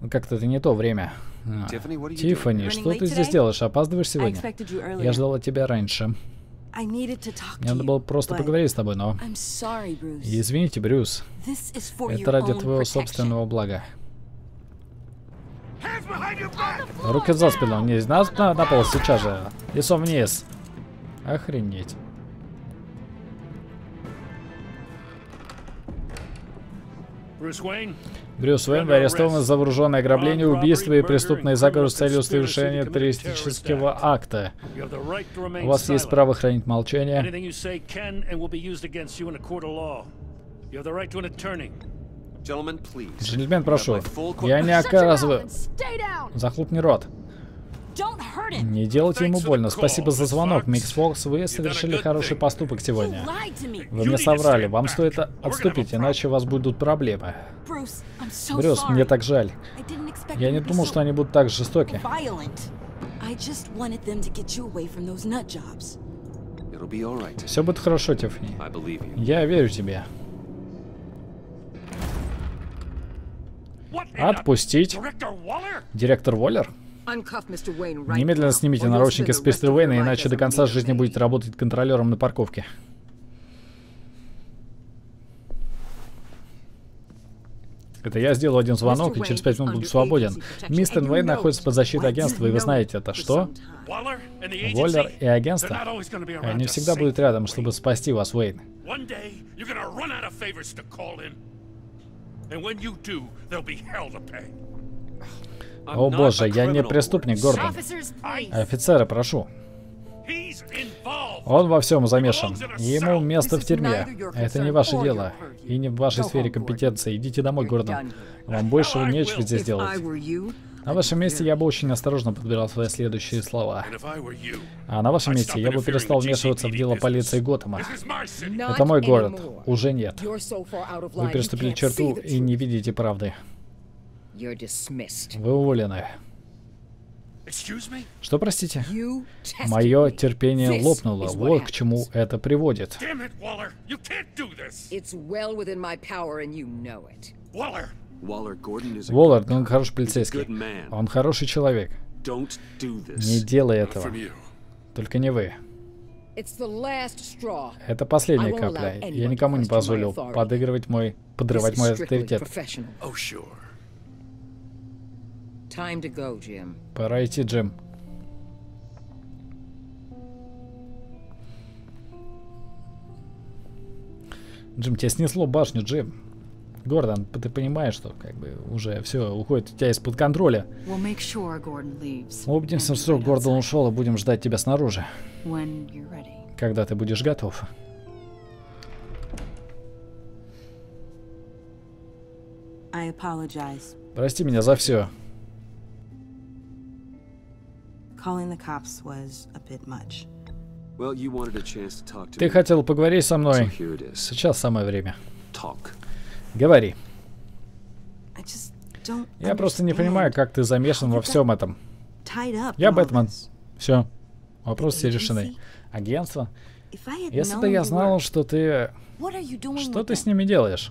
Как-то это не то время. Тиффани, что ты здесь делаешь? Опаздываешь сегодня? Я ждала тебя раньше. Мне надо было просто поговорить с тобой, но... Извините, Брюс. Это ради твоего собственного блага. Руки за спину. Не на пол сейчас же. Лицом вниз. Охренеть. Брюс Уэйн, вы арестованы за вооруженное ограбление, убийство и преступный заговор с целью совершения террористического акта. У вас есть право хранить молчание. Джентльмен, прошу. Я не оказываю... Захлопни рот. Не делайте ему больно. Спасибо за звонок, Микс Фокс. Вы совершили хороший поступок сегодня. Вы мне соврали. Вам стоит отступить, иначе у вас будут проблемы. Брюс, мне так жаль. Я не думал, что они будут так жестоки. Все будет хорошо, Тиффани. Я верю тебе. Отпустить? Директор Уоллер? Немедленно снимите наручники с мистера Уэйна, иначе до конца жизни будете работать контролером на парковке. Это я сделал один звонок, и через 5 минут буду свободен. Мистер Уэйн находится под защитой агентства, и вы знаете это. Что? Уоллер и агентство? Они всегда будут рядом, чтобы спасти вас, Уэйн. О боже, я не преступник, Гордон. Офицеры, прошу. Он во всем замешан. Ему место в тюрьме. Это не ваше дело. И не в вашей сфере компетенции. Идите домой, Гордон. Вам больше нечего здесь делать. На вашем месте я бы очень осторожно подбирал свои следующие слова. А на вашем месте я бы перестал вмешиваться в дело полиции Готэма. Это мой город. Уже нет. Вы переступили черту и не видите правды. Вы уволены. Что, простите? Мое терпение лопнуло. Вот к чему это приводит. Уоллер, он хороший полицейский. Он хороший человек. Не делай этого. Только не вы. Это последняя капля. Я никому не позволил подрывать мой авторитет. Пора идти, Джим. Джим, тебя снесло башню, Джим. Гордон, ты понимаешь, что как бы уже все уходит у тебя из-под контроля. Мы убедимся, что Гордон ушел, и будем ждать тебя снаружи. Когда ты будешь готов. Прости меня за все. Ты хотел поговорить со мной. Сейчас самое время. Говори. Я просто не понимаю, как ты замешан во всем этом. Я Бэтмен. Все. Вопрос все решены. Агентство? Если бы я знал, что ты... Что ты с ними делаешь?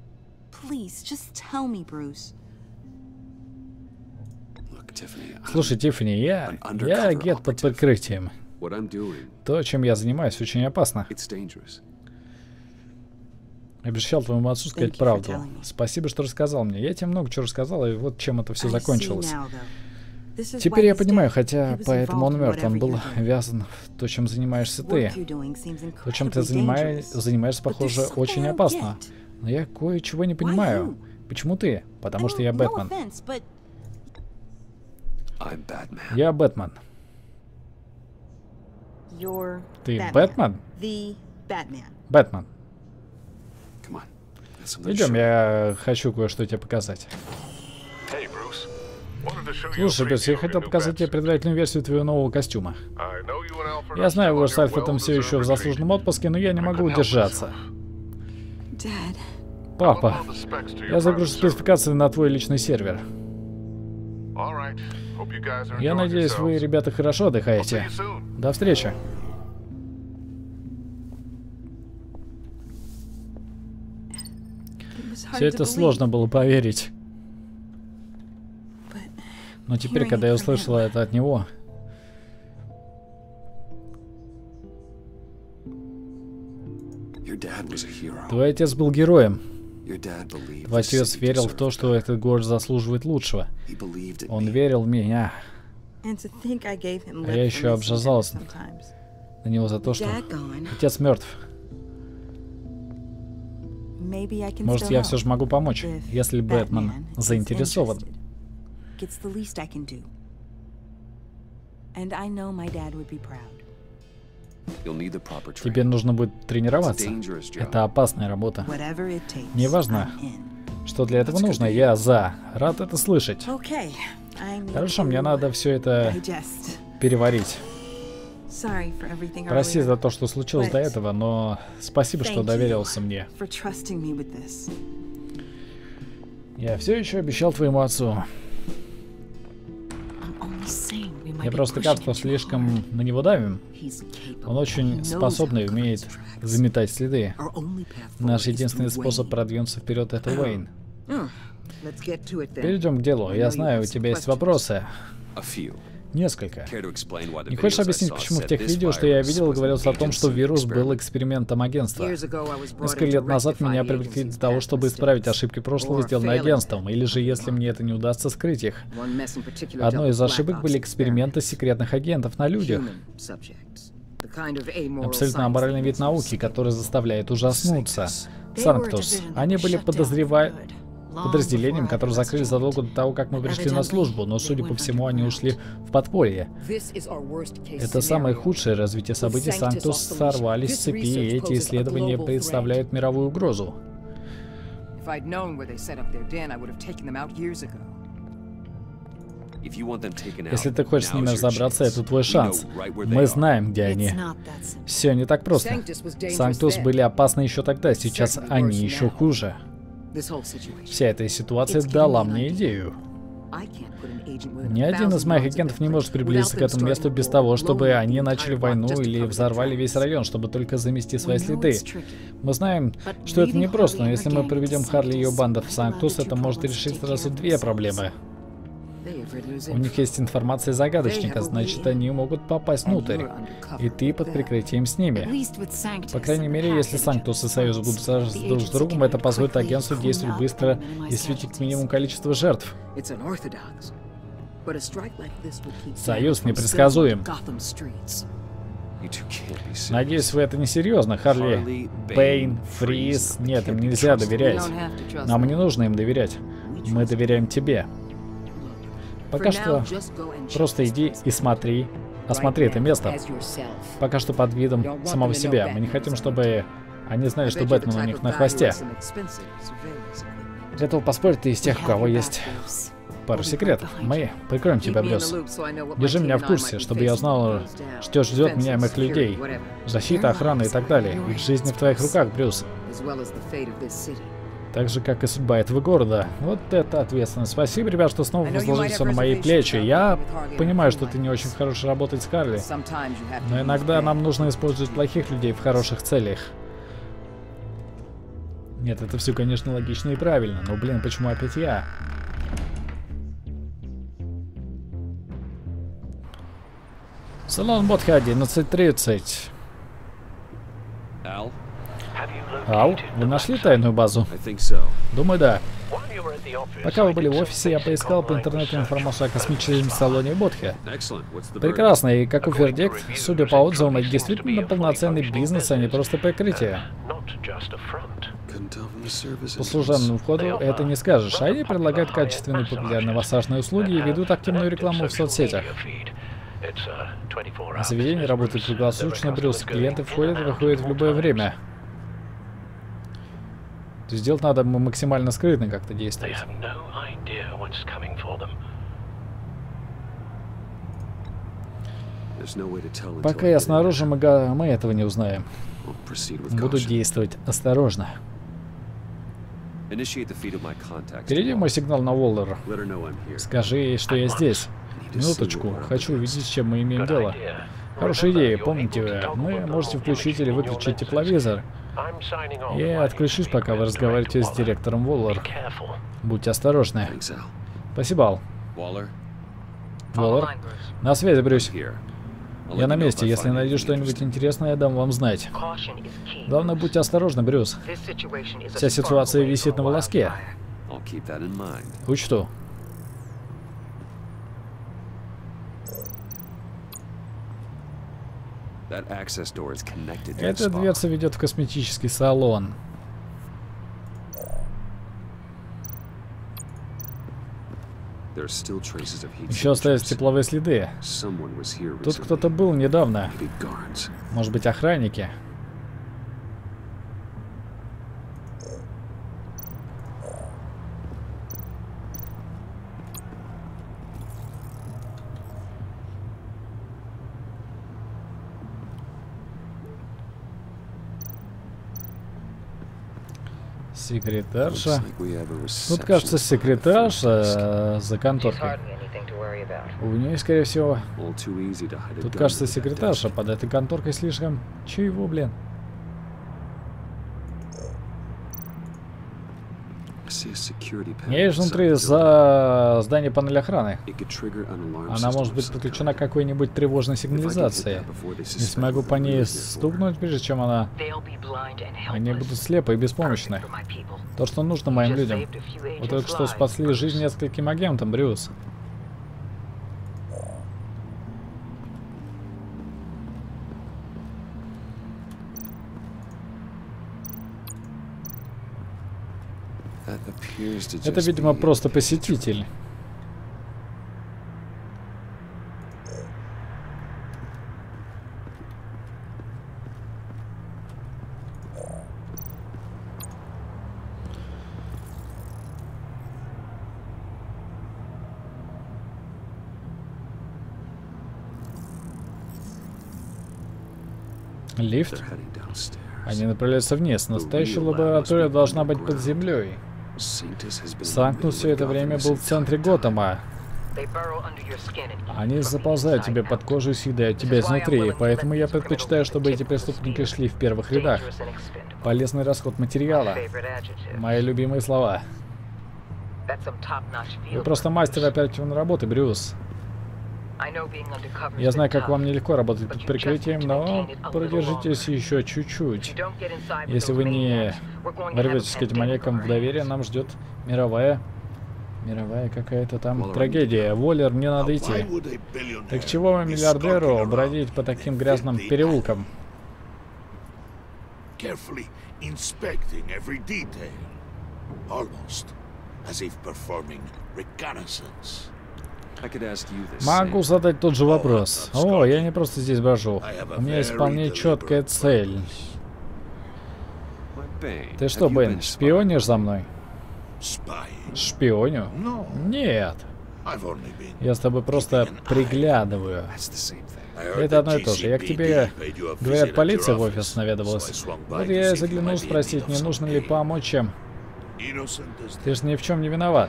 Слушай, Тиффани, я агент под прикрытием. То, чем я занимаюсь, очень опасно. Обещал твоему отцу сказать правду. Спасибо, что рассказал мне. Я тебе много чего рассказал, и вот чем это все закончилось. Теперь я понимаю, хотя поэтому он мертв. Он был вязан в то, чем занимаешься ты. То, чем ты занимаешься, похоже, очень опасно. Но я кое-чего не понимаю. Почему ты? Потому что я Бэтмен. Я Бэтмен. Ты Бэтмен? Бэтмен. Идем, я хочу кое-что тебе показать. Слушай, Брюс, я хотел показать тебе предварительную версию твоего нового костюма. Я знаю, вы с Альфредом все еще в заслуженном отпуске, но я не могу удержаться. Папа, я загружу спецификации на твой личный сервер. Я надеюсь, вы, ребята, хорошо отдыхаете. До встречи. Все это сложно было поверить. Но теперь, когда я услышала это от него... Твой отец был героем. Твой отец верил в то, что этот город заслуживает лучшего. Он верил в меня. А я еще обжазалась на него за то, что отец мертв. Может, я все же могу помочь, если Бэтмен заинтересован. Тебе нужно будет тренироваться. Это опасная работа. Неважно, что для этого нужно, я за. Рад это слышать. Хорошо, мне надо все это переварить. Прости за то, что случилось до этого, но спасибо, что доверился мне. Я все еще обещал твоему отцу. Мне просто кажется, что слишком на него давим. Он очень способный и умеет заметать следы. Наш единственный способ продвинуться вперед — это Уэйн. Перейдем к делу. Я знаю, у тебя есть вопросы. Несколько. Не хочешь объяснить, почему в тех видео, что я видел, говорилось о том, что вирус был экспериментом агентства? Несколько лет назад меня привлекли для того, чтобы исправить ошибки прошлого, сделанные агентством, или же, если мне это не удастся, скрыть их. Одной из ошибок были эксперименты секретных агентов на людях. Абсолютно аморальный вид науки, который заставляет ужаснуться. Санктус. Они были подразделением, которое закрыли задолго до того, как мы пришли на службу, но, судя по всему, они ушли в подполье. Это самое худшее развитие событий. Санктус сорвались с цепи, и эти исследования представляют мировую угрозу. Если ты хочешь с ними разобраться, это твой шанс. Мы знаем, где они. Все не так просто. Санктус были опасны еще тогда, сейчас они еще хуже. Вся эта ситуация дала мне идею. Ни один из моих агентов не может приблизиться к этому месту без того, чтобы они начали войну или взорвали весь район, чтобы только замести свои следы. Мы знаем, что это непросто, но если мы приведем Харли и ее банду в Санктус, это может решить сразу две проблемы. У них есть информация загадочника, значит, они могут попасть внутрь. И ты под прикрытием с ними. По крайней мере, если Санктус и Союз будут сражаться друг с другом, это позволит агентству действовать быстро и сводить к минимуму количество жертв. Союз непредсказуем. Надеюсь, вы это не серьезно, Харли. Пейн, Фриз. Нет, им нельзя доверять. Нам не нужно им доверять. Мы доверяем тебе. Пока что просто иди и смотри. Осмотри это место. Пока что под видом самого себя. Мы не хотим, чтобы они знали, что Бэтмен у них на хвосте. Готов поспорить, ты из тех, у кого есть пару секретов. Мы прикроем тебя, Брюс. Держи меня в курсе, чтобы я узнал, что ждет меня и моих людей. Защита, охрана и так далее. Их жизнь в твоих руках, Брюс. Так же, как и судьба этого города. Вот это ответственность. Спасибо, ребят, что снова возложили все на мои плечи. Я понимаю, что ты не очень хорошо работать с Харли. Но иногда нам нужно использовать плохих людей в хороших целях. Нет, это все, конечно, логично и правильно. Но, блин, почему опять я? Салон Ботха 11:30. Ау, вы нашли тайную базу? Думаю, да. Пока вы были в офисе, я поискал по интернету информацию о космическом салоне Ботха. Прекрасно, и каков вердикт? Судя по отзывам, это действительно полноценный бизнес, а не просто прикрытие. По служебному входу это не скажешь. Они предлагают качественные популярные массажные услуги и ведут активную рекламу в соцсетях. Заведение работает круглосуточно, Брюс. Клиенты входят и выходят в любое время. То есть делать надо максимально скрытно как-то действовать. Пока я снаружи, мы этого не узнаем. Буду действовать осторожно. Перейди мой сигнал на Уоллер. Скажи ей, что я здесь. Минуточку, хочу увидеть, с чем мы имеем дело. Хорошая идея, помните, вы можете включить или выключить тепловизор. Я отключусь, пока вы разговариваете с директором Уоллер. Будьте осторожны. Спасибо, Ал. Воллар. На связи, Брюс. Я на месте. Если найду что-нибудь интересное, я дам вам знать. Главное, будьте осторожны, Брюс. Вся ситуация висит на волоске. Учту. Эта дверца ведет в косметический салон. Еще остались тепловые следы. Тут кто-то был недавно. Может быть, охранники. Секретарша. Тут, кажется, секретарша за конторкой. У нее, скорее всего... Тут, кажется, секретарша под этой конторкой слишком... Чего, блин? Я вижу внутри за здание панели охраны. Она может быть подключена к какой-нибудь тревожной сигнализации. Не смогу по ней стукнуть, прежде чем они будут слепы и беспомощны. То, что нужно моим людям. Вы только что спасли жизнь нескольким агентам, Брюс. Это, видимо, просто посетитель. Лифт? Они направляются вниз. Настоящая лаборатория должна быть под землей. Санктус все это время был в центре Готэма. Они заползают тебе под кожу и съедают тебя изнутри, поэтому я предпочитаю, чтобы эти преступники шли в первых рядах. Полезный расход материала. Мои любимые слова. Вы просто мастер оперативной работы, Брюс. Я знаю, как вам нелегко работать под прикрытием, но продержитесь еще чуть-чуть. Если вы не ворветесь к этим маньякам в доверие, нам ждет мировая какая-то там трагедия. Воллер, мне надо идти. Так чего вам, миллиардеру, бродить по таким грязным переулкам? Могу задать тот же вопрос. О, я не просто здесь брожу. У меня есть вполне четкая цель. Ты что, Бен, шпионишь за мной? Шпионю? Нет. Я с тобой просто приглядываю. Это одно и то же. Я к тебе, говорят, полиция в офис наведывалась. Вот я и заглянул спросить, не нужно ли помочь чем. Ты же ни в чем не виноват.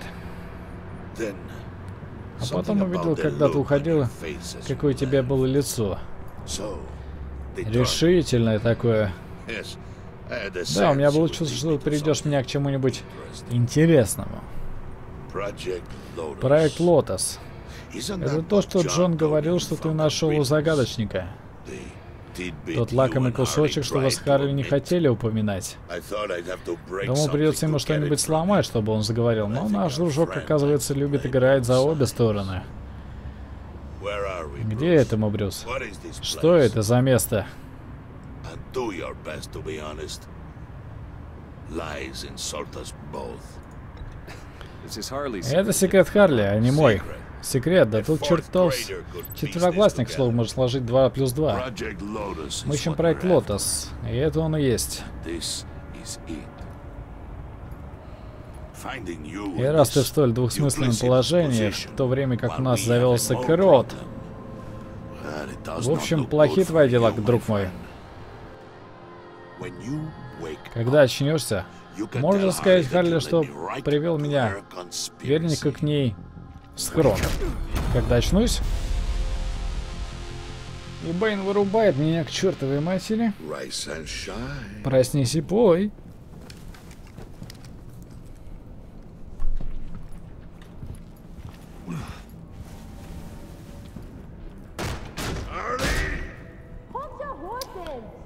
А потом увидел, когда ты уходил, какое у тебя было лицо. Решительное такое. Да, у меня было чувство, что ты приведешь меня к чему-нибудь интересному. Проект Лотос. Это то, что Джон говорил, что ты нашел у загадочника. Тот лакомый кусочек, что вас Харли не хотели упоминать. Думал, придется ему что-нибудь сломать, чтобы он заговорил. Но наш дружок, оказывается, любит играть за обе стороны. Где это, мой Брюс? Что это за место? Это секрет Харли, а не мой. Секрет, да тут чертов четвероклассник, слово, может сложить 2 плюс 2. Мы ищем проект Лотос, и это он и есть. И раз ты в столь двухсмысленном положении, в то время как у нас завелся Крот. В общем, плохи твои дела, друг мой. Когда очнешься, можешь сказать Харли, что привел меня верненько к ней в схрон. Когда очнусь, и Бэйн вырубает меня к чертовой матери. Проснись и пой.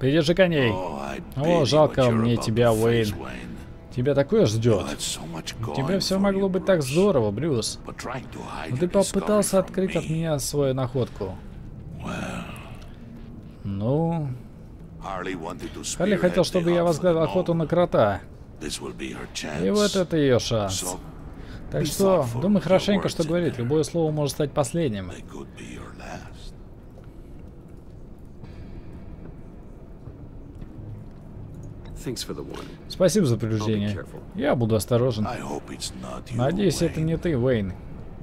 Придержи коней. О, жалко мне тебя, Уэйн. Тебя такое ждет. У тебя все могло быть так здорово, Брюс. Но ты попытался открыть от меня свою находку. Ну... Харли хотел, чтобы я возглавил охоту на крота. И вот это ее шанс. Так что, думай хорошенько, что говорит. Любое слово может стать последним. Спасибо за предупреждение. Я буду осторожен. Надеюсь, это не ты, Уэйн.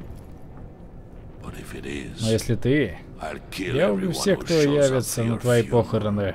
Но если ты, я убью всех, кто явится на твои похороны.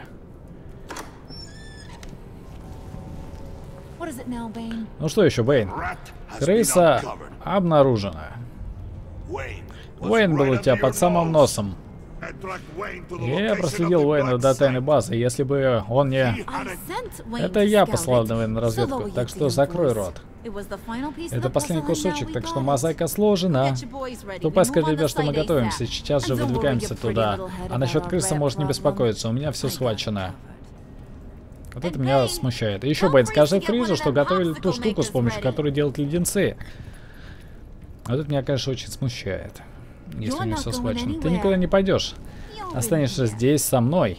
Ну что еще, Бэйн? Крыса обнаружена. Уэйн был у тебя под самым носом. Я проследил Уэйна до тайной базы. Если бы он не... Это я послал Уэйна на разведку, так что закрой рот. Это последний кусочек, так что мозаика сложена. Тупо скажи, ребят, что мы готовимся. Сейчас же выдвигаемся туда. А насчет крысы можешь не беспокоиться, у меня все схвачено. Вот это меня смущает. И еще, Бэйн, скажи Фризу, что готовили ту штуку, с помощью которой делают леденцы. Вот это меня, конечно, очень смущает. Если у меня все схвачено. Ты никуда не пойдешь. Останешься здесь со мной.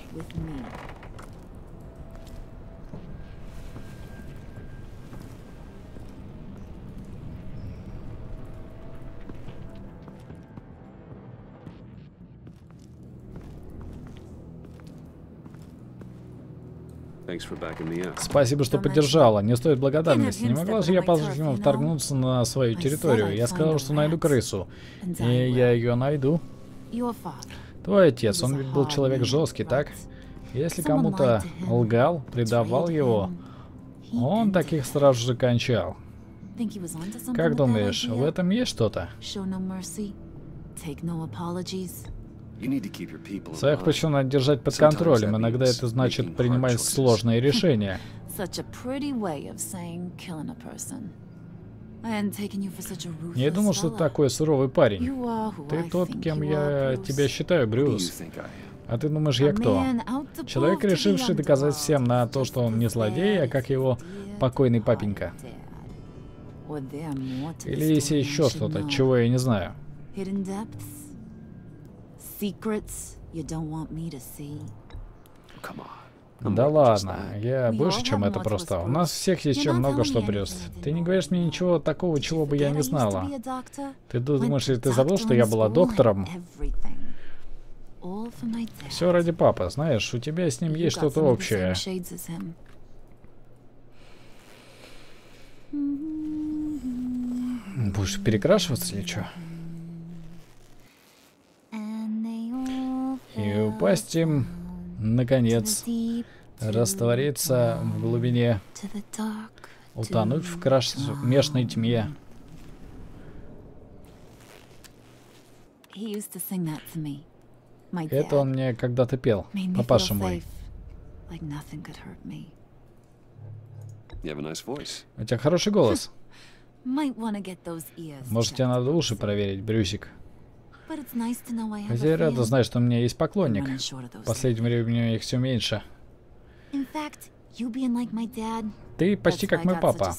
Спасибо, что поддержала. Не стоит благодарности. Не могла же я позволить ему вторгнуться на свою территорию. Я сказал, что найду крысу. И я ее найду. Твой отец, он ведь был человек жесткий, так? Если кому-то лгал, предавал его, он таких сразу же кончал. Как думаешь, в этом есть что-то? Своих почему надо держать под контролем. Иногда это значит принимать сложные решения. Не думал, что ты такой суровый парень. Ты тот, кем я тебя считаю, Брюс. А ты думаешь, я кто? Человек, решивший доказать всем на то, что он не злодей, а как его покойный папенька. Или есть еще что-то, чего я не знаю. Да ладно, я больше, чем это просто. У нас всех есть чем много что, Брюс. Ты не говоришь мне ничего такого, чего бы я не знала. Ты думаешь, ты забыл, что я была доктором? Все ради папы, знаешь, у тебя с ним есть что-то общее. Будешь перекрашиваться или что? И упасть им, наконец, раствориться в глубине, утонуть в кромешной тьме. Это он мне когда-то пел, папаша мой. У тебя хороший голос. Может, тебе надо уши проверить, Брюсик? Хотя я рада знать, что у меня есть поклонник. В последнее время их все меньше. Ты почти как мой папа.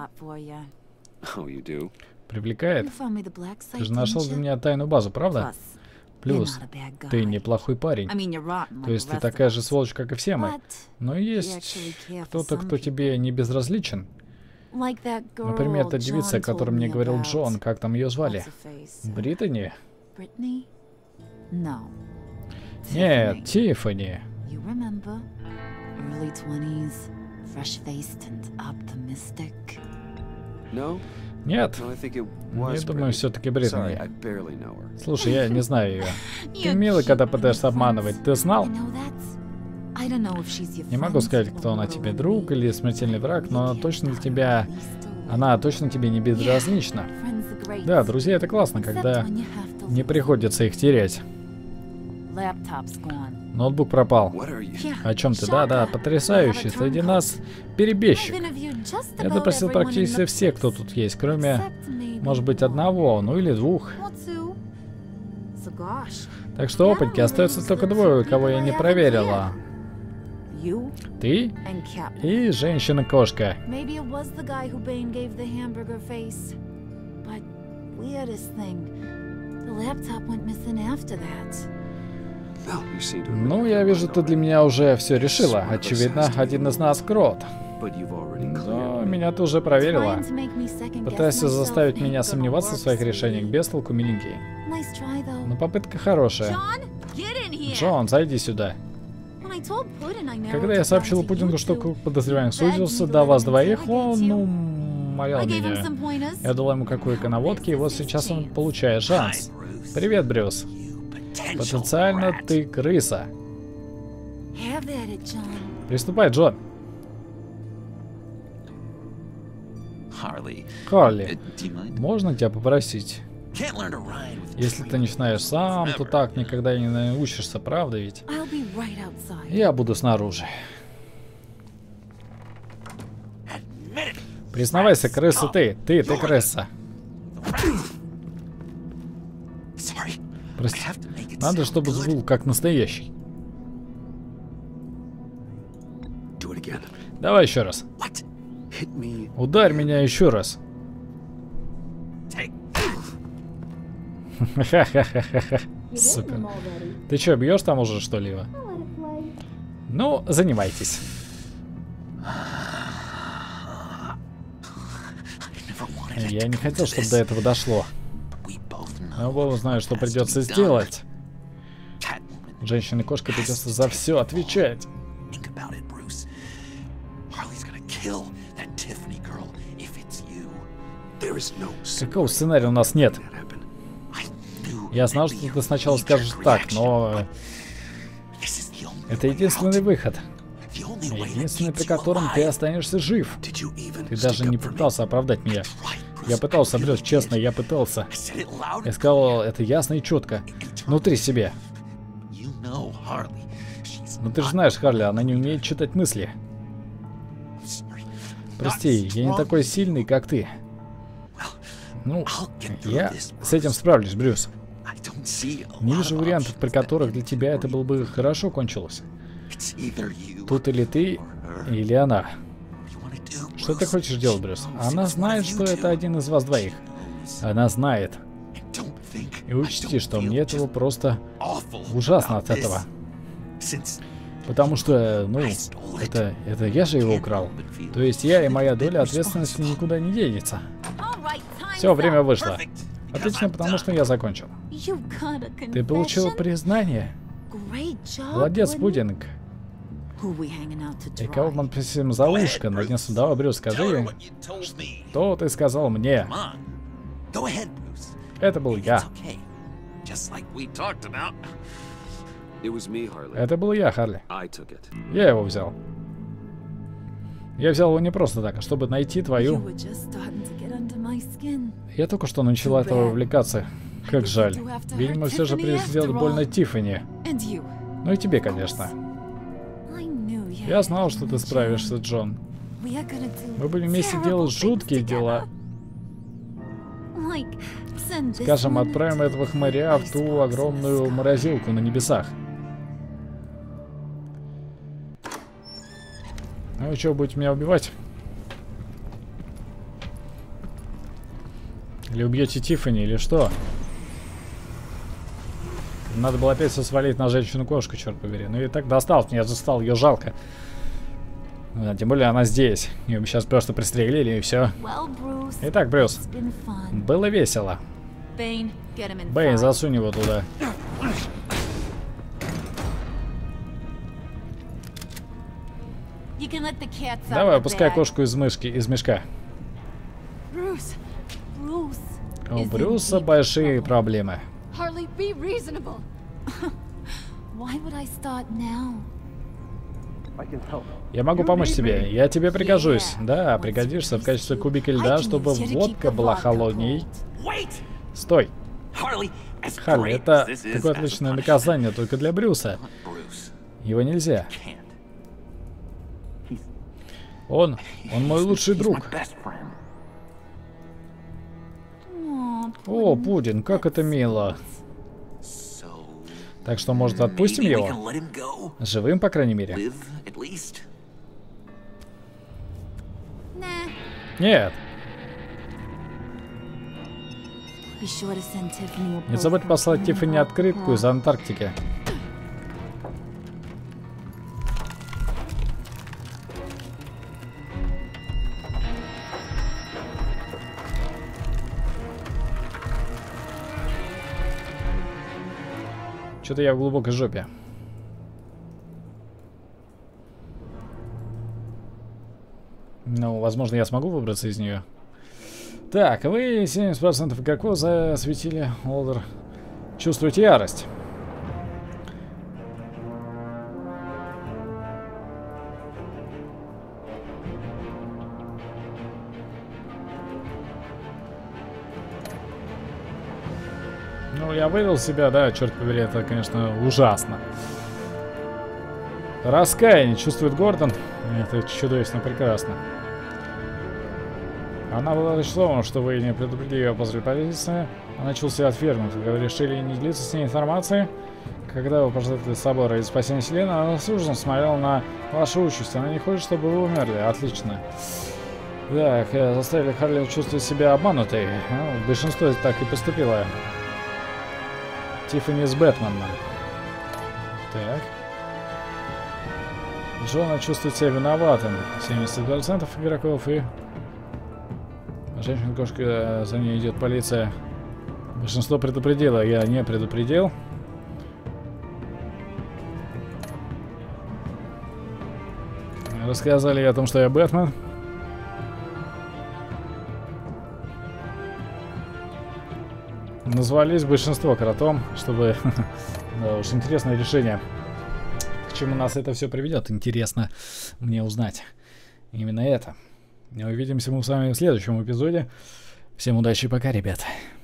Привлекает? Ты же нашел для меня тайную базу, правда? Плюс, ты неплохой парень. То есть ты такая же сволочь, как и все мы. Но есть кто-то, кто тебе не безразличен. Например, та девица, о которой мне говорил Джон. Как там ее звали? Британи? Нет, Тиффани. Нет, я думаю, все-таки Британи. Слушай, я не знаю ее. Ты милый, когда пытаешься обманывать. Ты знал? Не могу сказать, кто она тебе, друг или смертельный враг, но точно для тебя... Она точно тебе не безразлична. Да, друзья, это классно, когда не приходится их терять. Ноутбук пропал. О чем ты? Да, потрясающе. Среди нас перебежчик. Я допросил практически всех, кто тут есть, кроме, может быть, одного, ну или двух. Так что, опытки, остается только двое, кого я не проверила. Ты и женщина-кошка. Ну, я вижу, ты для меня уже все решила. Очевидно, один из нас крот. Но меня ты уже проверила. Пытаешься заставить меня сомневаться в своих решениях. Без толку, миленький. Но попытка хорошая. Джон, зайди сюда. Когда я сообщил Пудингу, что подозреваемый сузился до вас двоих, он, молял меня. Я дал ему какую-то наводки, и вот сейчас он получает шанс. Привет, Брюс. Потенциально ты крыса. Приступай, Джон. Харли, можно тебя попросить? Если ты начинаешь сам, то так никогда и не научишься, правда ведь? Я буду снаружи. Признавайся, крыса ты. Ты крыса. Прости. Надо, чтобы звук как настоящий. Давай еще раз. Ударь меня еще раз. Ха-ха-ха-ха-ха. Супер. Ты что, бьешь там уже что-либо? Ну, занимайтесь. Я не хотел, чтобы до этого дошло. Но оба знают, что придется сделать. Женщине-кошке придется за все отвечать. Какого сценария у нас нет? Я знал, что ты сначала скажешь так, но... Это единственный выход. Единственный, при котором ты останешься жив. Ты даже не пытался оправдать меня. Я пытался, Брюс, честно, я пытался. Я сказал это ясно и четко. Внутри себя. Но ты же знаешь, Харли, она не умеет читать мысли. Прости, я не такой сильный, как ты. Ну, я с этим справлюсь, Брюс. Не вижу вариантов, при которых для тебя это было бы хорошо кончилось. Тут или ты, или она. Что ты хочешь делать, Брюс? Она знает, что это один из вас двоих. Она знает. И учти, что мне этого просто ужасно от этого. Потому что, ну, это я же его украл. То есть я и моя доля ответственности никуда не денется. Все, время вышло. Отлично, потому что я закончил. Ты получил признание? Молодец, Пудинг. И кого мы просим за ушко? Наконец-то, давай, Брюс, скажи, что ты сказал мне? Это был я. Это был я, Харли. Я его взял. Я взял его не просто так, а чтобы найти твою... Я только что начала этого увлекаться. Как жаль. Видимо, все же придется сделать больно Тиффани. Ну и тебе, конечно. Я знал, что ты справишься, Джон. Мы будем вместе делать жуткие дела. Скажем, отправим этого хмыря в ту огромную морозилку на небесах. Ну и что, будете меня убивать? Или убьете Тиффани, или что? Надо было опять все свалить на женщину-кошку, черт побери. Ну и так досталось, мне же стало ее жалко. Тем более она здесь. Ее сейчас просто пристрелили и все. Итак, Брюс, было весело. Бэйн, засунь его туда. Давай, опускай кошку из мешка. У Брюса большие проблемы. Я могу помочь тебе. Я тебе пригожусь. Да, пригодишься в качестве кубика льда, чтобы водка была холодней. Стой. Харли, это такое отличное наказание только для Брюса. Его нельзя. Он мой лучший друг. О, Пудинг, как это мило. Так что, может, отпустим его? Живым, по крайней мере. Нет. Не забудь послать Тиффани открытку из Антарктики. Что-то я в глубокой жопе. Ну, возможно, я смогу выбраться из нее. Так, вы 70% игроков засветили Олдер. Чувствуете ярость. Ну, я вывел себя, да, черт побери, это, конечно, ужасно. Раскаяние чувствует Гордон. Это чудовищно прекрасно. Она была разочарована, что вы не предупредили ее после полиции. Она чувствовала отвергнут. Вы решили не делиться с ней информацией. Когда вы пожертвовали собора и спасение Селены, она с ужасом смотрела на вашу участь. Она не хочет, чтобы вы умерли. Отлично. Так, заставили Харли чувствовать себя обманутой. Ну, большинство так и поступило. Тиффани с Бэтменом. Так. Джона чувствует себя виноватым. 70% игроков и... Женщина-кошка, за ней идет полиция. Большинство предупредило, я не предупредил. Рассказали о том, что я Бэтмен. Назвались большинство кротом, чтобы... Да уж, интересное решение. К чему нас это все приведет, интересно мне узнать. Именно это. Увидимся мы с вами в следующем эпизоде. Всем удачи и пока, ребята.